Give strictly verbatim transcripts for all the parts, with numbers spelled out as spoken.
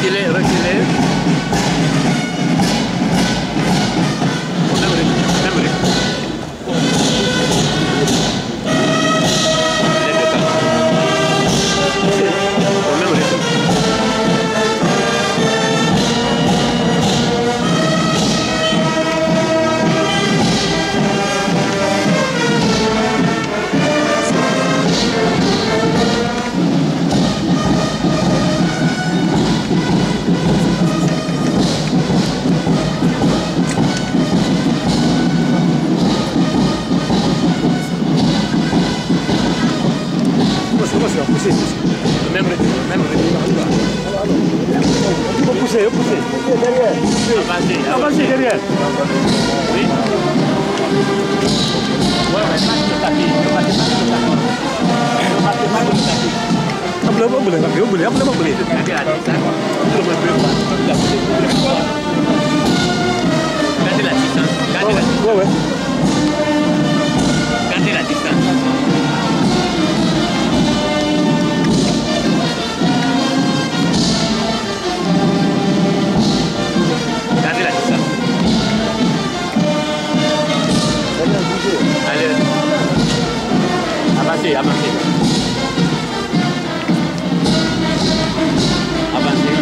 Reculez, reculez. Même rythme, même rythme. Il faut pousser, il faut pousser. Derrière. Avancez, avancez derrière. Oui. Ouais, ouais, pas de tapis. Ne battez pas de tapis. Ne battez pas de tapis. Apa boleh, apa boleh, apa boleh, apa boleh. Nanti ada, Gardez la distance. Gardez la distance. Ouais, ouais. Gardez la distance. Allez, avancez, avancez. Avancez.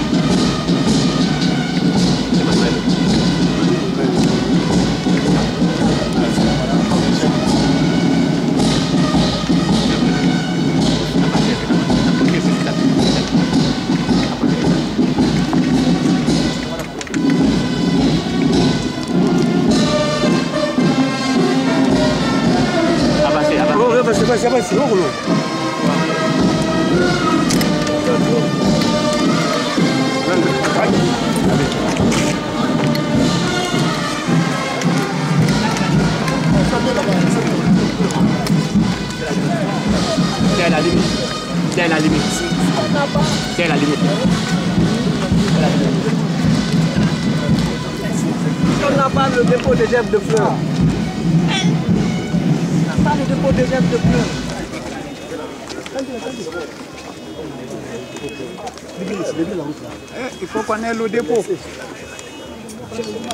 C'est Manuel. C'est pas c'est long, c'est à la limite. C'est à la limite. C'est à la limite. On n'a pas le dépôt des herbes de fleurs. Pas le dépôt des herbes de fleurs. Il faut qu'on ait le dépôt.